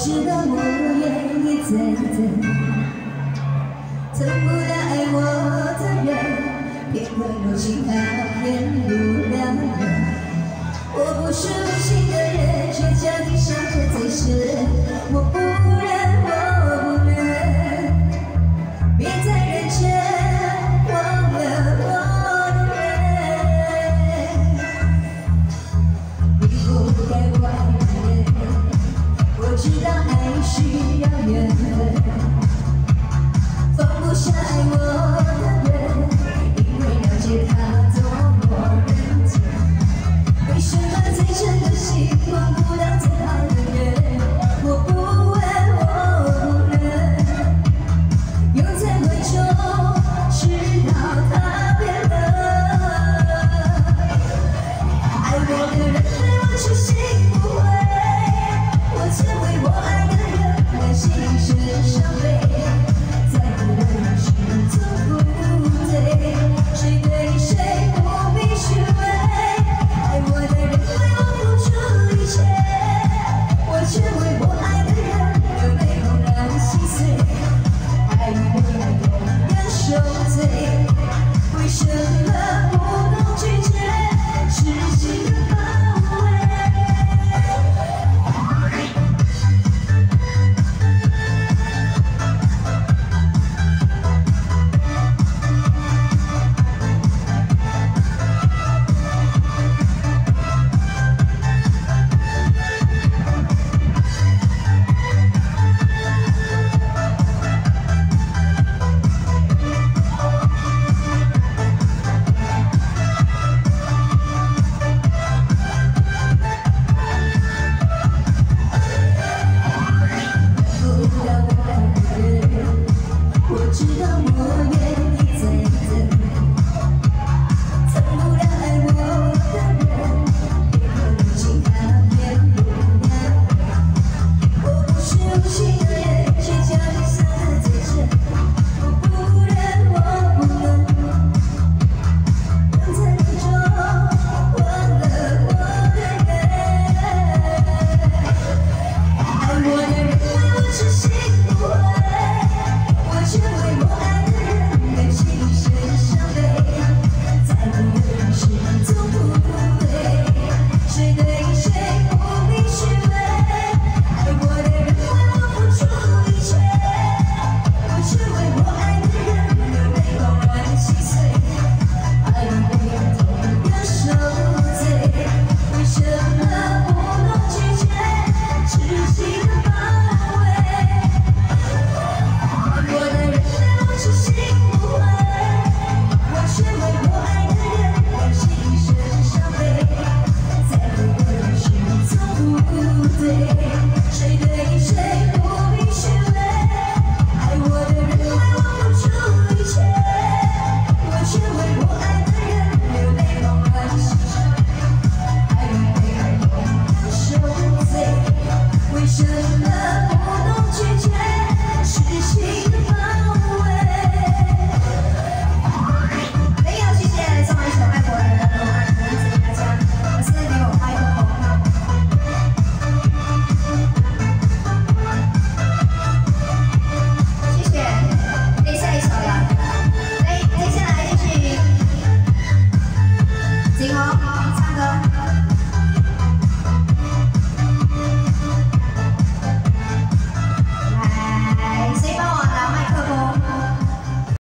知道我愿意再等，等不到爱我的人，偏会如今他骗不了人。我不是无情的人，却将你伤得最深。我不忍，我不忍，别再认真忘了我的人。你不该怪人，我知道爱需要缘分，放不下爱我的人，因为了解他多么认真。为什么最真的心换不了最好的人？我不问，我不忍，又在回中知道他变了。爱我的人对我痴心。